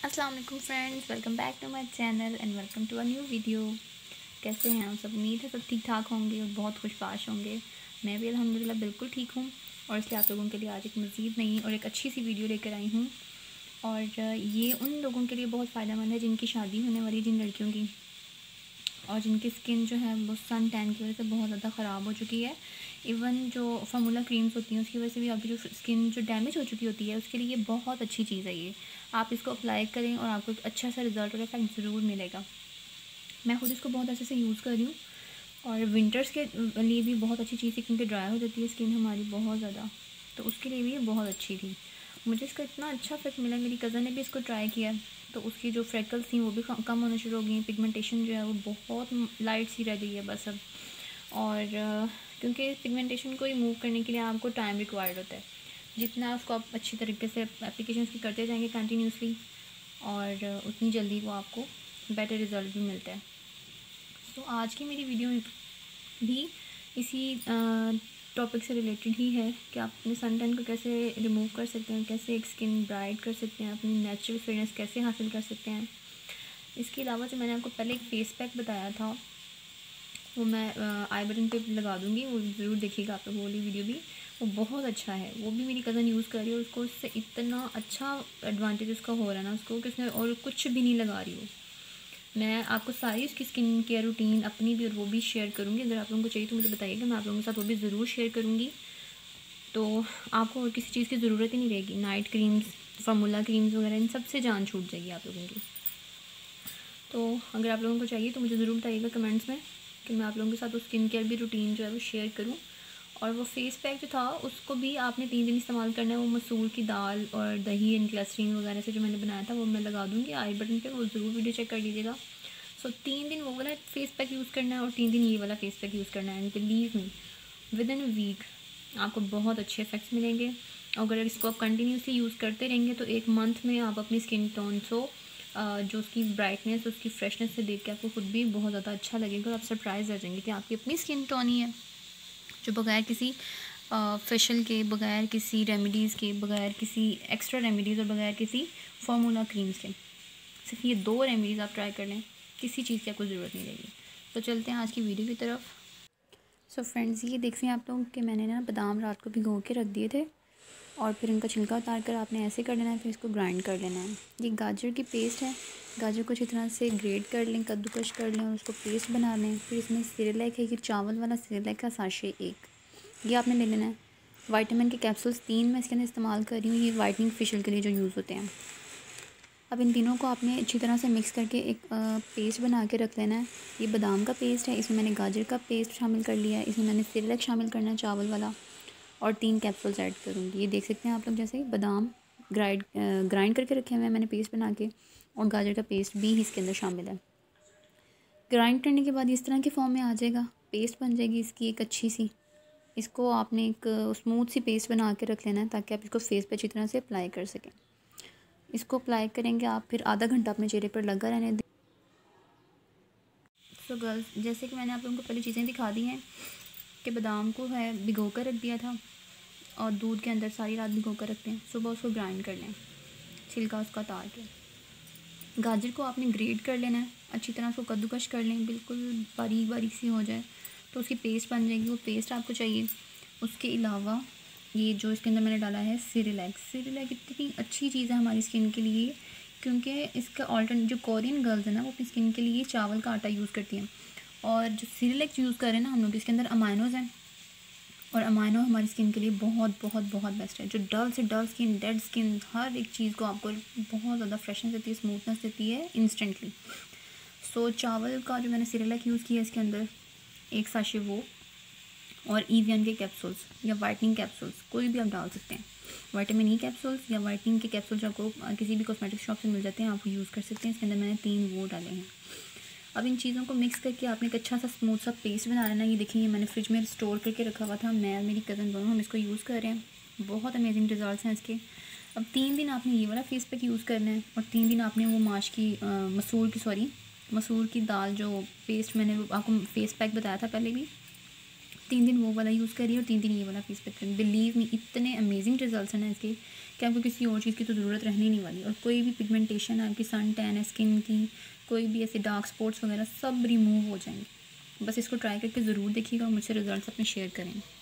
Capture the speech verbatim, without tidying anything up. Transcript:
अस्सलाम वालेकुम friends, welcome back to my channel and welcome to a new video. कैसे हैं आप सब? उम्मीद है सब ठीक ठाक होंगे और बहुत खुशबाश होंगे। मैं भी अल्हम्दुलिल्लाह बिल्कुल ठीक हूँ और इसलिए आप लोगों के लिए आज एक मज़ीद नई और एक अच्छी सी वीडियो लेकर आई हूँ। और ये उन लोगों के लिए बहुत फ़ायदेमंद है जिनकी शादी होने वाली, जिन लड़कियों की, और जिनकी स्किन जो है वो सन टैन की वजह से बहुत ज़्यादा ख़राब हो चुकी है। इवन जो फार्मूला क्रीम्स होती हैं उसकी वजह से भी आपकी जो स्किन जो डैमेज हो चुकी होती है उसके लिए ये बहुत अच्छी चीज़ है। ये आप इसको अप्लाई करें और आपको एक अच्छा सा रिज़ल्ट और इफेक्ट ज़रूर मिलेगा। मैं खुद इसको बहुत अच्छे से यूज़ कर रही हूँ और विंटर्स के लिए भी बहुत अच्छी चीज़ है क्योंकि ड्राई हो जाती है स्किन हमारी बहुत ज़्यादा, तो उसके लिए भी ये बहुत अच्छी थी। मुझे इसका इतना अच्छा इफेक्ट मिला, मेरी कज़न ने भी इसको ट्राई किया तो उसकी जो फ्रेकल्स थी वो भी कम होना शुरू हो गई, पिगमेंटेशन जो है वो बहुत लाइट सी रह गई है बस अब। और क्योंकि पिगमेंटेशन को रिमूव करने के लिए आपको टाइम रिक्वायर्ड होता है, जितना उसको आप अच्छी तरीके से एप्लीकेशन की करते जाएंगे कंटिन्यूसली और उतनी जल्दी वो आपको बेटर रिज़ल्ट भी मिलता है। तो आज की मेरी वीडियो भी इसी टॉपिक से रिलेटेड ही है कि आप अपने सन टैन को कैसे रिमूव कर सकते हैं, कैसे एक स्किन ब्राइट कर सकते हैं, अपनी नेचुरल फेयरनेस कैसे हासिल कर सकते हैं। इसके अलावा जो मैंने आपको पहले एक फेस पैक बताया था वो मैं आई बटन पे लगा दूँगी, वो ज़रूर देखिएगा आप लोग वो वाली वीडियो भी, वो बहुत अच्छा है। वो भी मेरी कज़न यूज़ कर रही है, उसको उससे इतना अच्छा एडवांटेज उसका हो रहा है ना उसको कि उसने और कुछ भी नहीं लगा रही हो। मैं आपको सारी उसकी स्किन केयर रूटीन अपनी भी और वो भी शेयर करूँगी। अगर आप लोगों को चाहिए तो मुझे बताइएगा, मैं आप लोगों के साथ वो भी ज़रूर शेयर करूँगी। तो आपको और किसी चीज़ की ज़रूरत ही नहीं रहेगी। नाइट क्रीम्स, फार्मूला क्रीम्स वगैरह इन सब से जान छूट जाएगी आप लोगों की। तो अगर आप लोगों को चाहिए तो मुझे ज़रूर बताइएगा कमेंट्स में कि मैं आप लोगों के साथ वो स्किन केयर भी रूटीन जो है वो शेयर करूँ। और वो फेस पैक जो था उसको भी आपने तीन दिन इस्तेमाल करना है। वो मसूर की दाल और दही एंड ग्लिसरीन वगैरह से जो मैंने बनाया था वो मैं लगा दूँगी आई बटन पे, वो ज़रूर वीडियो चेक कर लीजिएगा। सो so, तीन दिन वो वाला फेस पैक यूज़ करना है और तीन दिन ये वाला फेस पैक यूज़ करना है। And believe me, within a week आपको बहुत अच्छे इफेक्ट्स मिलेंगे। अगर इसको आप कंटिन्यूसली यूज़ करते रहेंगे तो एक मंथ में आप अपनी स्किन टोन को जो उसकी ब्राइटनेस, उसकी फ्रेशनेस से देख के आपको खुद भी बहुत ज़्यादा अच्छा लगेगा और आप सरप्राइज़ रह जाएंगे कि आपकी अपनी स्किन टोन ही है जो बगैर किसी फेशियल के, बगैर किसी रेमेडीज़ के, बगैर किसी एक्स्ट्रा रेमेडीज़ और बगैर किसी फार्मूला क्रीम्स के, सिर्फ ये दो रेमेडीज़ आप ट्राई कर लें, किसी चीज़ की आपको ज़रूरत नहीं रहेगी। तो चलते हैं आज की वीडियो की तरफ। सो so फ्रेंड्स, ये देख हैं आप लोग कि मैंने ना बादाम रात को भिगो के रख दिए थे और फिर उनका छिलका उतार कर आपने ऐसे कर लेना है, फिर इसको ग्राइंड कर लेना है। ये गाजर की पेस्ट है, गाजर को अच्छी तरह से ग्रेट कर लें, कद्दूकश कर लें और उसको पेस्ट बना लें। फिर इसमें सिरेलैक है, ये चावल वाला सिरेलैक का साशे एक, ये आपने ले लेना है। विटामिन के कैप्सूल्स तीन मैं इसके अंदर इस्तेमाल कर रही हूँ, ये वाइटनिंग फेशियल के लिए जो यूज़ होते हैं। अब इन तीनों को आपने अच्छी तरह से मिक्स करके एक पेस्ट बना के रख लेना है। ये बादाम का पेस्ट है, इसमें मैंने गाजर का पेस्ट शामिल कर लिया है, इसमें मैंने सिरेलैक शामिल करना है चावल वाला, और तीन कैप्सूल्स ऐड करूँगी। ये देख सकते हैं आप लोग, जैसे बादाम ग्राइंड ग्राइंड करके रखे हुए हैं मैंने पेस्ट बना के, और गाजर का पेस्ट भी इसके अंदर शामिल है। ग्राइंड करने के बाद इस तरह के फॉर्म में आ जाएगा, पेस्ट बन जाएगी इसकी एक अच्छी सी। इसको आपने एक स्मूथ सी पेस्ट बना के रख लेना है ताकि आप इसको फेस पे अच्छी तरह से अप्लाई कर सकें। इसको अप्लाई करेंगे आप, फिर आधा घंटा अपने चेहरे पर लगा रहने दें। सो गर्ल्स, जैसे कि मैंने आप लोगों को पहले चीज़ें दिखा दी हैं कि बादाम को है भिगो कर रख दिया था और दूध के अंदर सारी रात भिगो कर रखते हैं, सुबह उसको ग्राइंड कर लें, छिलका उसका उतार के। गाजर को आपने ग्रेट कर लेना है, अच्छी तरह उसको कद्दूकश कर लें, बिल्कुल बारीक बारीक सी हो जाए तो उसकी पेस्ट बन जाएगी। वो पेस्ट आपको चाहिए। उसके अलावा ये जो इसके अंदर मैंने डाला है सिरेलैक, सिरेलैक इतनी अच्छी चीज़ है हमारी स्किन के लिए क्योंकि इसका ऑल्टरनेट, जो कोरियन गर्ल्स है ना वो अपनी स्किन के लिए चावल का आटा यूज़ करती हैं, और जो सिरेलैक यूज़ कर रहे हैं ना हम लोग, इसके अंदर अमाइनोज़ हैं और अमाइनो हमारी स्किन के लिए बहुत बहुत बहुत बेस्ट है। जो डल से डल स्किन, डेड स्किन, हर एक चीज़ को आपको बहुत ज़्यादा फ्रेशनेस देती है, स्मूथनेस देती है इंस्टेंटली। सो चावल का जो मैंने सिरेलैक यूज़ किया इसके अंदर एक साशे वो, और ईवियन के कैप्सूल्स या वाइटनिंग कैप्सूल्स कोई भी आप डाल सकते हैं। विटामिन ई कैप्सूल्स या वाइटनिंग के कैप्सूल्स आपको किसी भी कॉस्मेटिक शॉप से मिल जाते हैं, आप यूज़ कर सकते हैं। इसके अंदर मैंने तीन वो डाले हैं। अब इन चीज़ों को मिक्स करके आपने एक अच्छा सा स्मूथ सा पेस्ट बना लेना। ये देखिए, ये मैंने फ्रिज में स्टोर करके रखा हुआ था, मैं और मेरी कज़न दोनों हम इसको यूज़ कर रहे हैं। बहुत अमेजिंग रिजल्ट्स हैं इसके। अब तीन दिन आपने ये वाला फेस पैक यूज़ करना है और तीन दिन आपने वो माश की मसूर की सॉरी मसूर की दाल जो पेस्ट मैंने आपको फेस पैक बताया था पहले भी, तीन दिन वो वाला यूज़ करिए और तीन दिन ये वाला फेस पैक करिए। बिलीव मी, इतने अमेजिंग रिजल्ट्स हैं ना इसके कि आपको किसी और चीज़ की तो ज़रूरत रहने नहीं वाली। और कोई भी पिगमेंटेशन है आपकी, सन टैन है स्किन की, कोई भी ऐसे डार्क स्पॉट्स वगैरह सब रिमूव हो जाएंगे। बस इसको ट्राई करके ज़रूर देखिएगा और मुझसे रिज़ल्ट्स अपने शेयर करें।